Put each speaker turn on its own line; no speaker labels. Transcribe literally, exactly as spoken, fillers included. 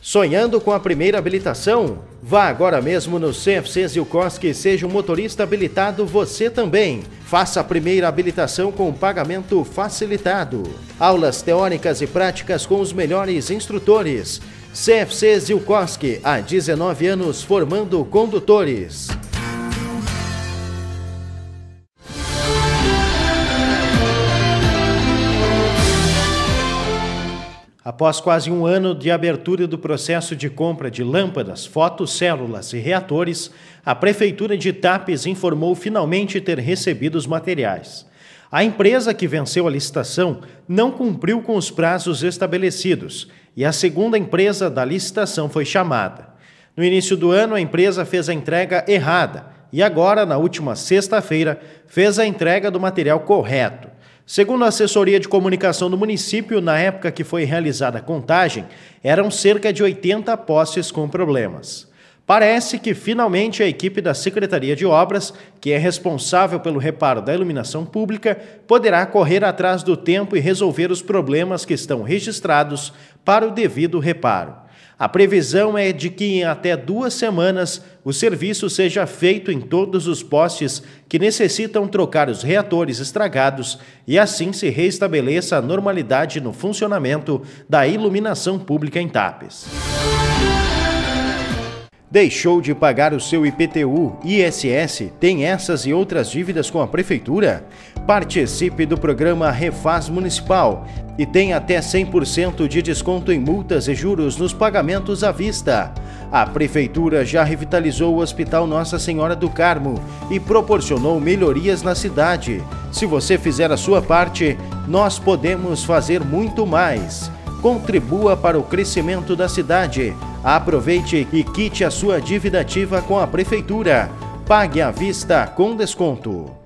Sonhando com a primeira habilitação? Vá agora mesmo no C F C Zilkowski e seja um motorista habilitado você também. Faça a primeira habilitação com pagamento facilitado. Aulas teóricas e práticas com os melhores instrutores. C F C Zilkowski, há dezenove anos formando condutores. Após quase um ano de abertura do processo de compra de lâmpadas, fotocélulas e reatores, a Prefeitura de Itápes informou finalmente ter recebido os materiais. A empresa que venceu a licitação não cumpriu com os prazos estabelecidos e a segunda empresa da licitação foi chamada. No início do ano, a empresa fez a entrega errada e agora, na última sexta-feira, fez a entrega do material correto. Segundo a assessoria de comunicação do município, na época que foi realizada a contagem, eram cerca de oitenta postes com problemas. Parece que finalmente a equipe da Secretaria de Obras, que é responsável pelo reparo da iluminação pública, poderá correr atrás do tempo e resolver os problemas que estão registrados para o devido reparo. A previsão é de que em até duas semanas o serviço seja feito em todos os postes que necessitam trocar os reatores estragados e assim se reestabeleça a normalidade no funcionamento da iluminação pública em Itápes. Deixou de pagar o seu I P T U, I S S, tem essas e outras dívidas com a Prefeitura? Participe do programa Refaz Municipal e tem até cem por cento de desconto em multas e juros nos pagamentos à vista. A Prefeitura já revitalizou o Hospital Nossa Senhora do Carmo e proporcionou melhorias na cidade. Se você fizer a sua parte, nós podemos fazer muito mais. Contribua para o crescimento da cidade. Aproveite e quite a sua dívida ativa com a Prefeitura. Pague à vista com desconto.